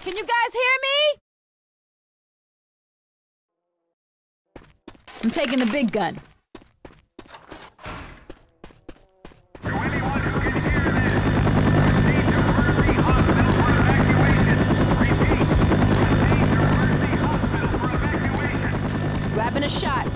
Can you guys hear me? I'm taking the big gun. To anyone who can hear this, proceed to Worthy Hospital for evacuation. Repeat, proceed to Worthy Hospital for evacuation. Grabbing a shot.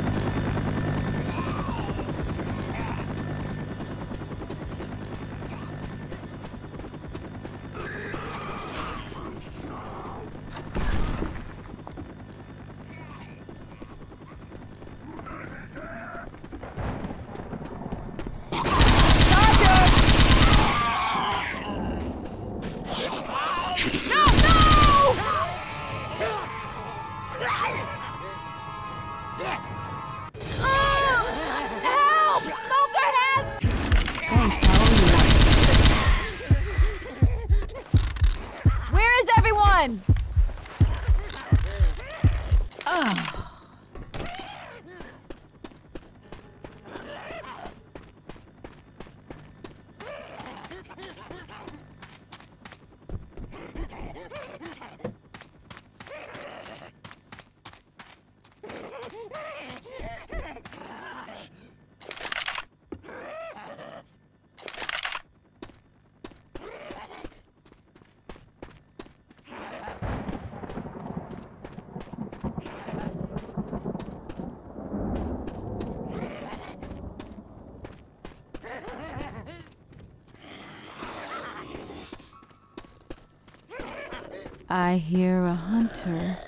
I hear a hunter.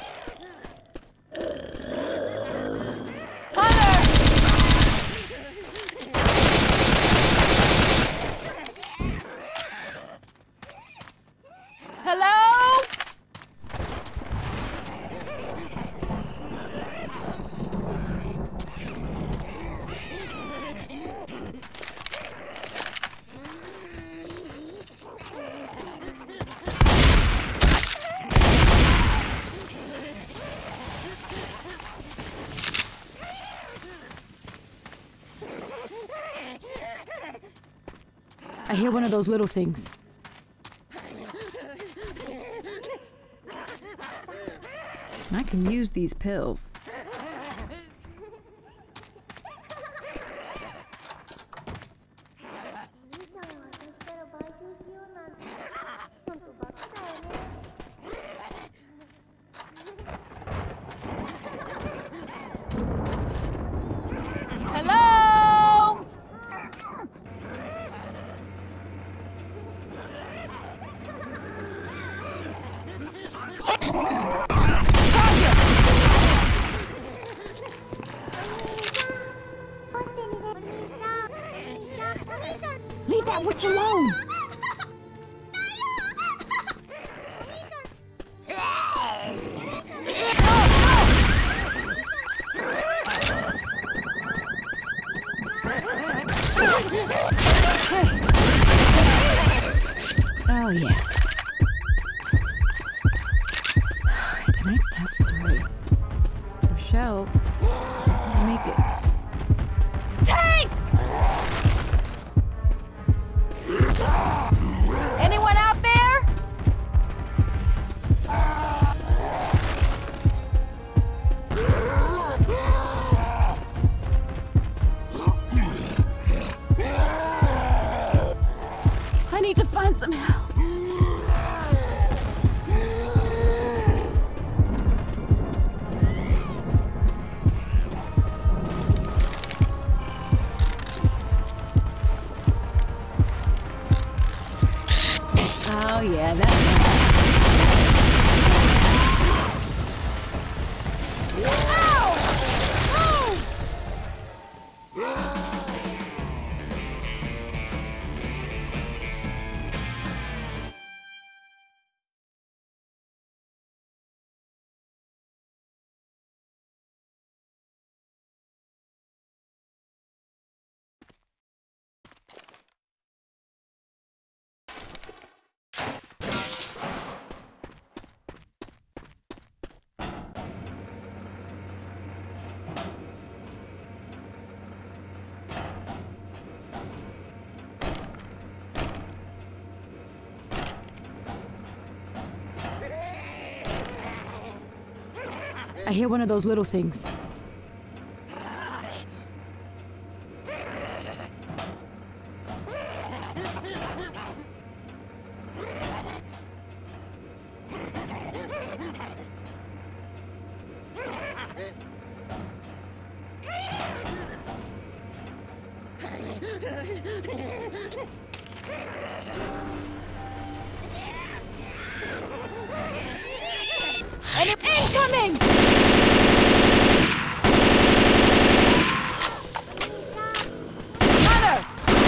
I hear one of those little things. I can use these pills. Leave that witch alone! Oh yeah. Tonight's top story. Rochelle isn't gonna make it. Tank! Anyone out there? I need to find some help. I hear one of those little things. Incoming! Hunter!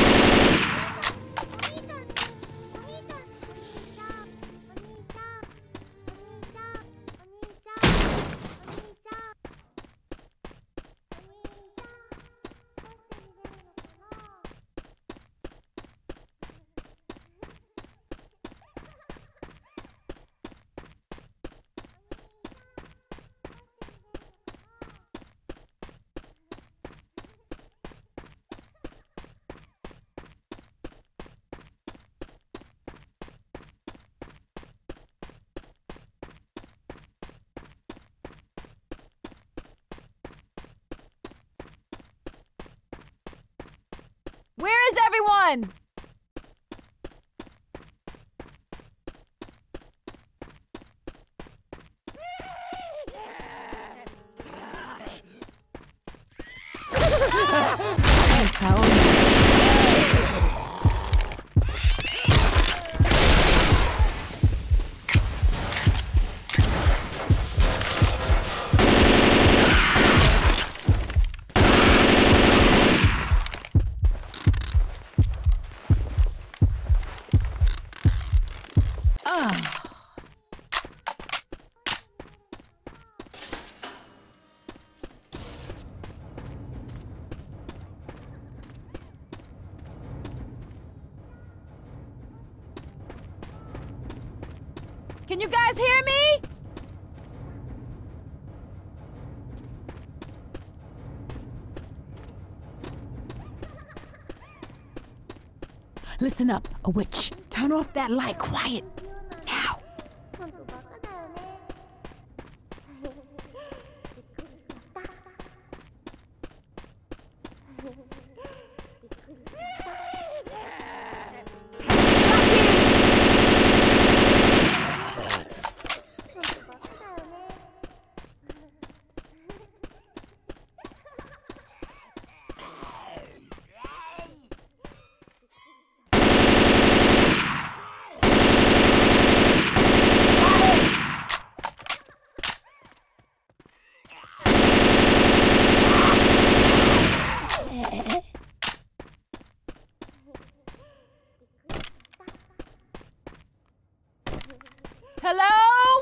Where is everyone? That's how. Can you guys hear me? Listen up, a witch. Turn off that light, quiet. Now. Hello?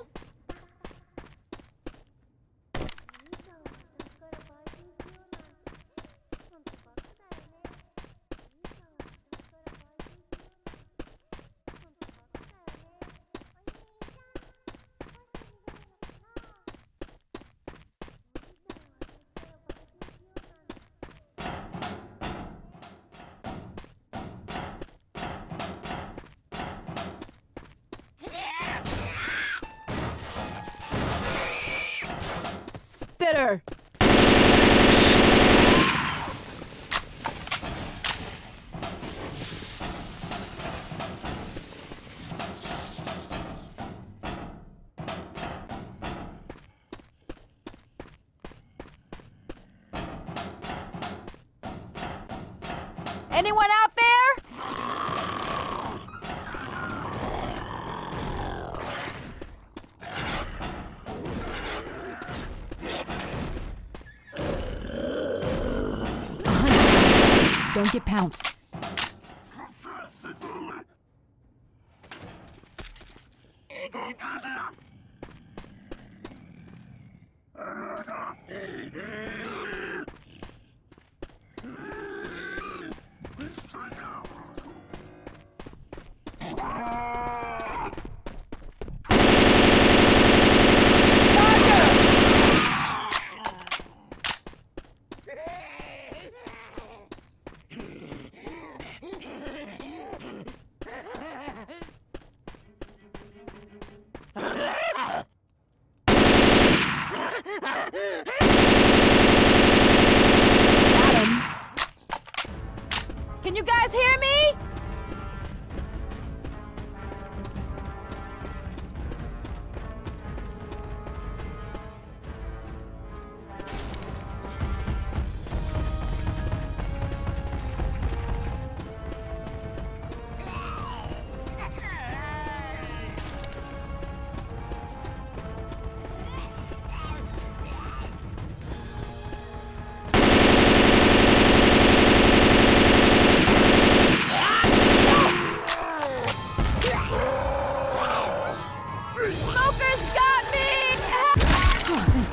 Spitter. Anyone out there? Don't get pounced.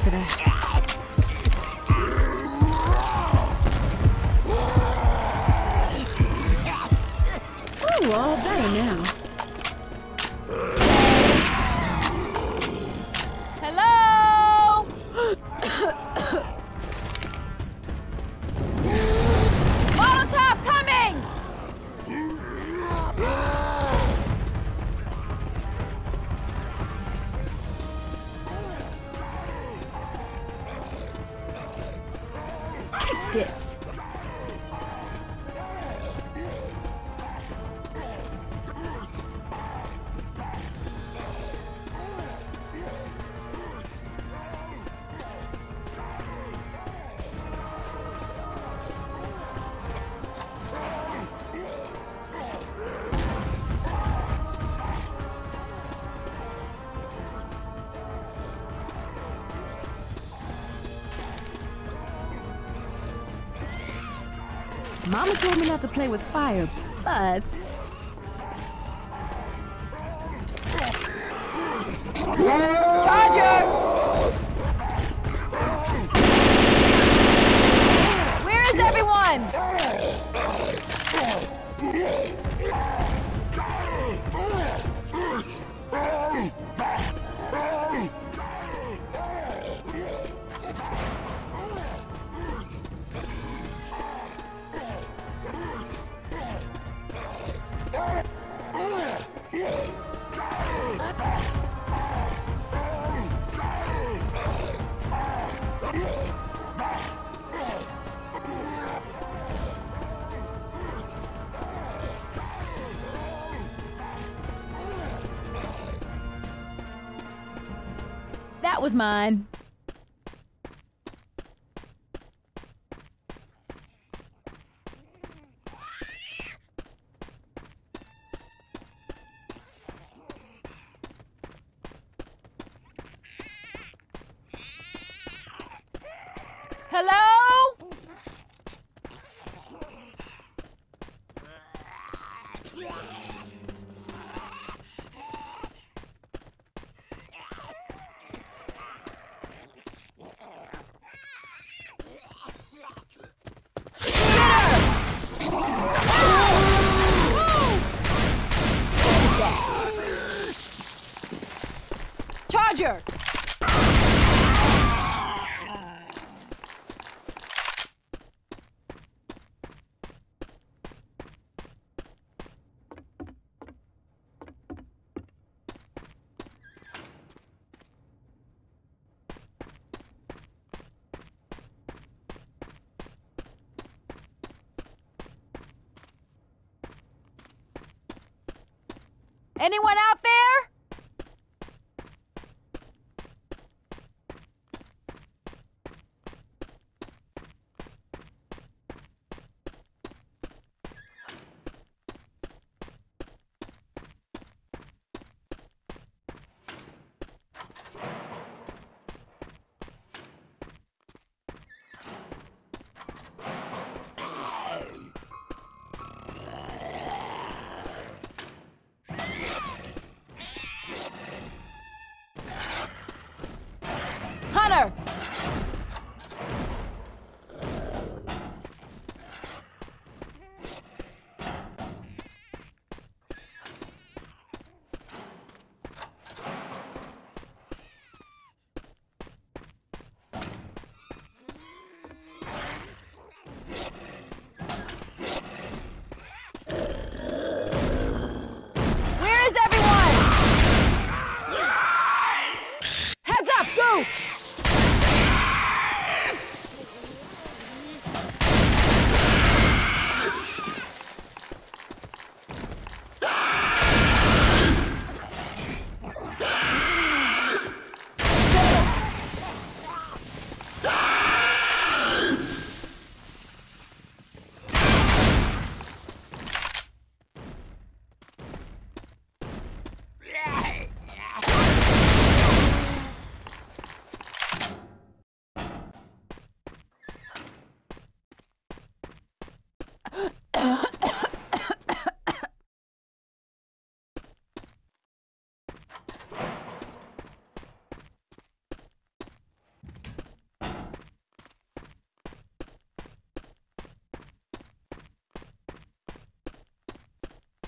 for that. Ooh, all better now. Hello? Molotov coming! Kicked it. Mama told me not to play with fire, but... Charger! Where is everyone? That was mine. Hello? Charger! Anyone out there?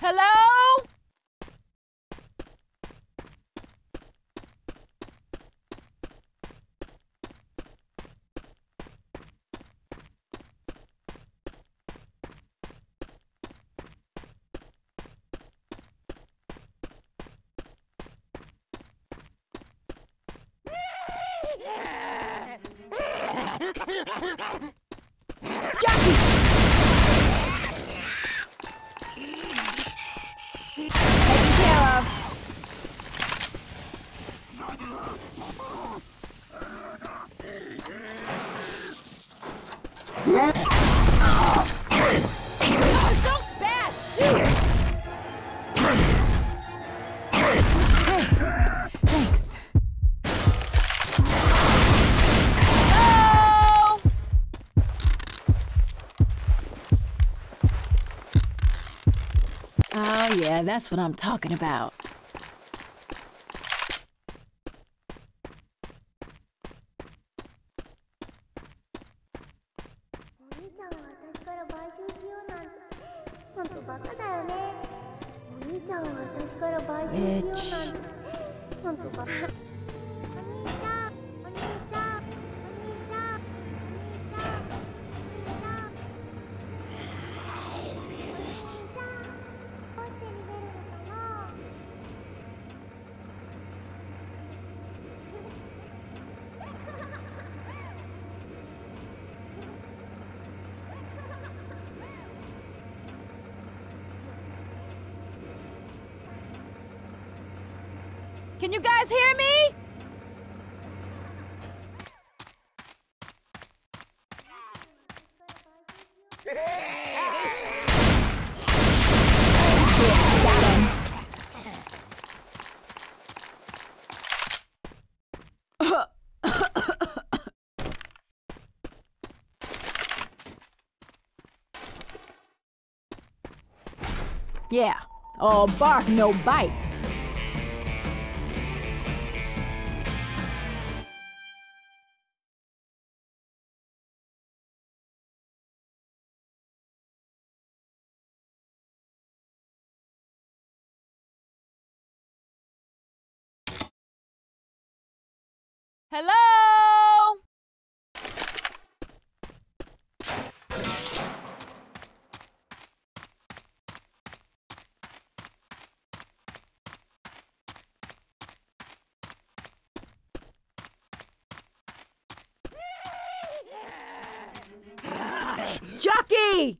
Hello? Jockey! Taken care of. Oh, don't bash! Shoot! Thanks. Hello? Oh, yeah, that's what I'm talking about. Can you guys hear me? Yeah, all bark, no bite. Hello? Jockey!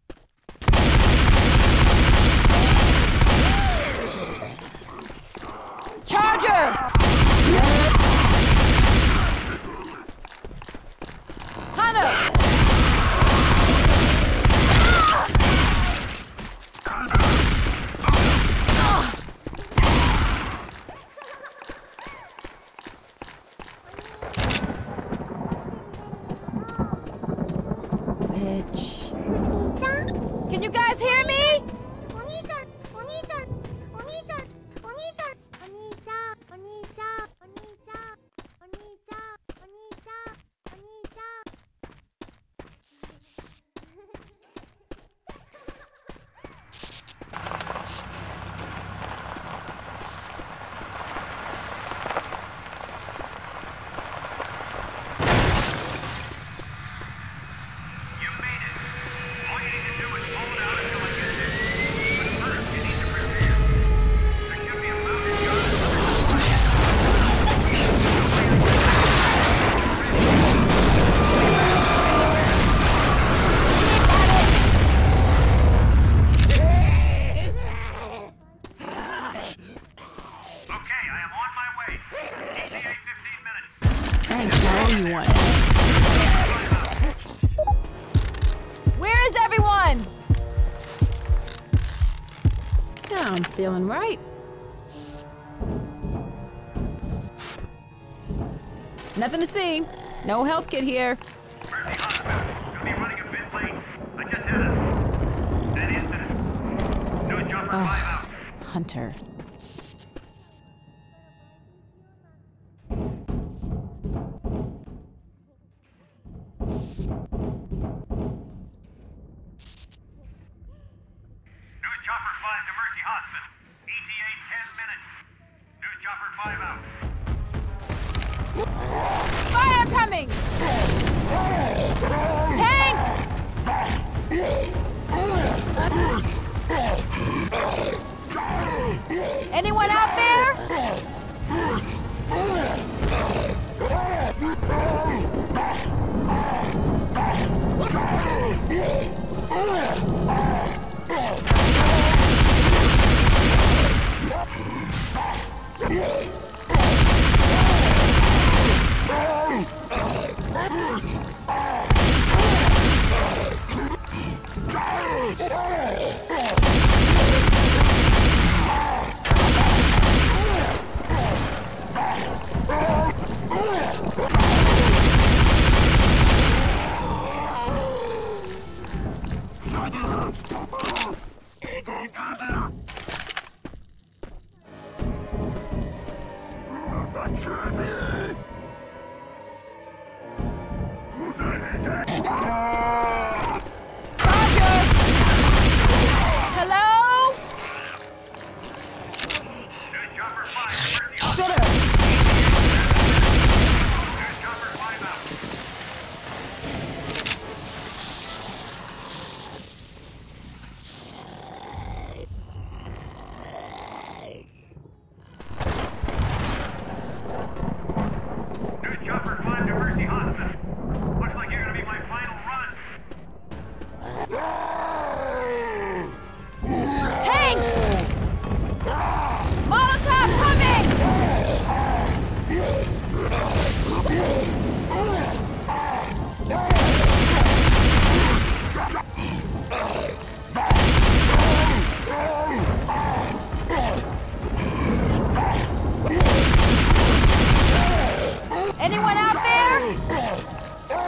Charger! Hunter! Bitch. Can you guys hear me? You made it. All you need to do is hold out until I get there. But first, you need to prepare. There should be a mountain Okay, I am on my way. ETA 15 minutes. Thanks for all you want. Where is everyone? Now I'm feeling right. Nothing to see. No health kit here. Where's the hospital? Gonna be running a bit late. I just had an incident. New jumper 5 out. Hunter. New chopper 5 emergency. Fire coming! Tank! Anyone out there? Hello? Good chopper 5, emergency hot. Get her. Good chopper 5 out. Good chopper 5 to Mercy Hospital. Looks like you're gonna be my final run. Tank! Molotov coming! Anyone out there?